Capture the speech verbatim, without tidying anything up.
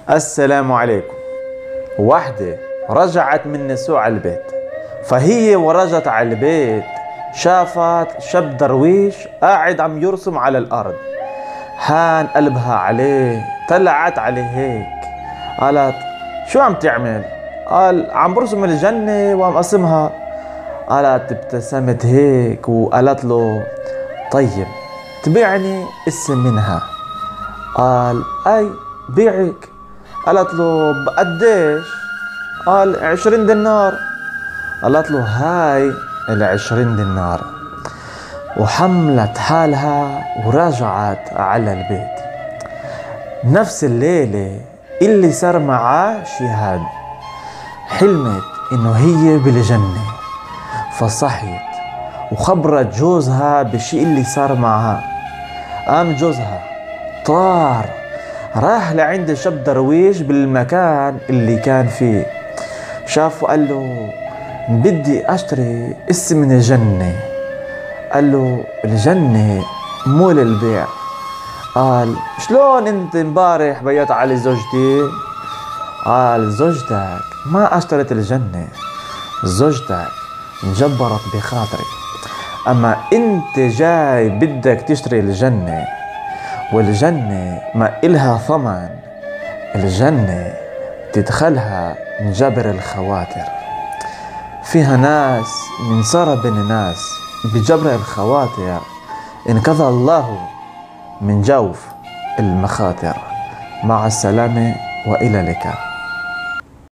السلام عليكم. واحدة رجعت من نسوء على البيت، فهي ورجت على البيت شافت شاب درويش قاعد عم يرسم على الأرض. هان قلبها عليه، طلعت عليه هيك قالت شو عم تعمل؟ قال عم برسم الجنة وعم أقسمها. قالت ابتسمت هيك وقالت له طيب تبيعني اسم منها؟ قال أي بيعك. قالت له بقديش؟ قال عشرين دينار. قالت له هاي العشرين دينار، وحملت حالها ورجعت على البيت. نفس الليلة اللي صار معاه شهاد حلمت انه هي بالجنة، فصحيت وخبرت جوزها بالشيء اللي صار معها. قام جوزها طار راح لعند شاب درويش بالمكان اللي كان فيه، شافه قال له بدي اشتري اسم من الجنة. قال له الجنة مو للبيع. قال شلون انت امبارح بيت على زوجتي؟ قال زوجتك ما اشترت الجنة، زوجتك انجبرت بخاطري، اما انت جاي بدك تشتري الجنة، والجنة ما إلها ثمن، الجنة تدخلها من جبر الخواطر. فيها ناس من صار بين الناس بجبر الخواطر انقذ الله من جوف المخاطر. مع السلامة وإلى اللقاء.